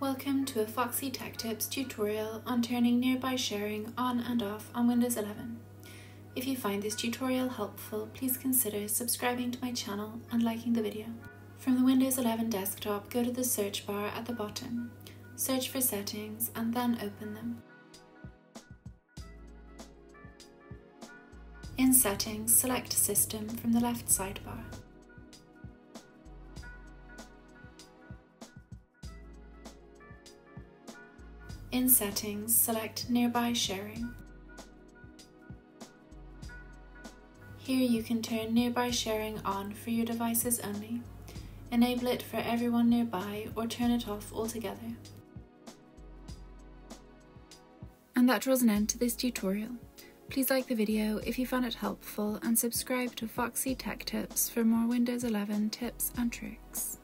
Welcome to a Foxy Tech Tips tutorial on turning nearby sharing on and off on Windows 11. If you find this tutorial helpful, please consider subscribing to my channel and liking the video. From the Windows 11 desktop, go to the search bar at the bottom, search for Settings and then open them. In Settings, select System from the left sidebar. In Settings, select Nearby Sharing. Here you can turn nearby sharing on for your devices only, enable it for everyone nearby, or turn it off altogether. And that draws an end to this tutorial. Please like the video if you found it helpful and subscribe to Foxy Tech Tips for more Windows 11 tips and tricks.